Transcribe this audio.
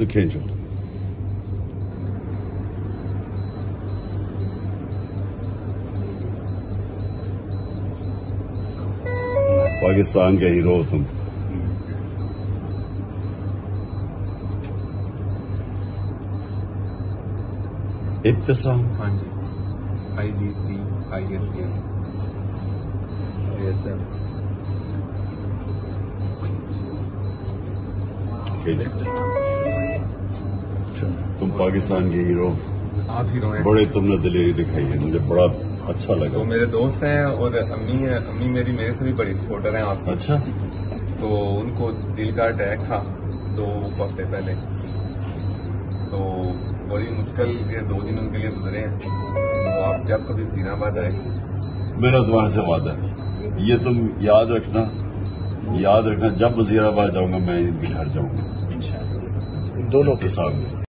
तो खींचो। पाकिस्तान के हीरो हो तुम। इब्तसाम। हाँ जी, IGTISM। तुम पाकिस्तान के हीरो, आप हीरो हैं। बड़े तुमने दिलेरी दिखाई है, मुझे बड़ा अच्छा लगा। तो मेरे दोस्त हैं और अम्मी है, अम्मी मेरी मेरे से भी बड़ी सपोर्टर हैं आपकी। अच्छा। तो उनको दिल का अटैक था 2 हफ्ते पहले, तो बड़ी मुश्किल के 2 दिन उनके लिए गुजरे हैं। तो आप जब कभी वजीराबाद आए, मेरा तुम्हारे से वादा है, ये तुम याद रखना, जब वजीराबाद जाऊंगा मैं इनके घर जाऊंगा इंशाल्लाह, दोनों के सामने।